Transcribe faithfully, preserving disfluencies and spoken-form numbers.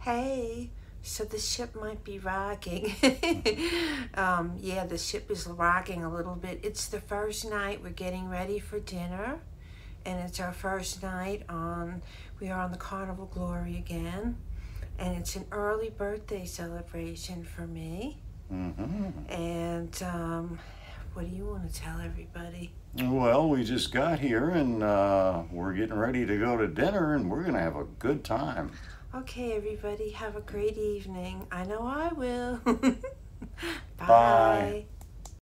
Hey, so the ship might be rocking. um, yeah, the ship is rocking a little bit. It's the first night we're getting ready for dinner, and it's our first night on, we are on the Carnival Glory again, and it's an early birthday celebration for me. Mm-hmm. And um, what do you want to tell everybody? Well, we just got here and uh, we're getting ready to go to dinner, and we're going to have a good time. Okay, everybody, have a great evening. I know I will. Bye. Bye.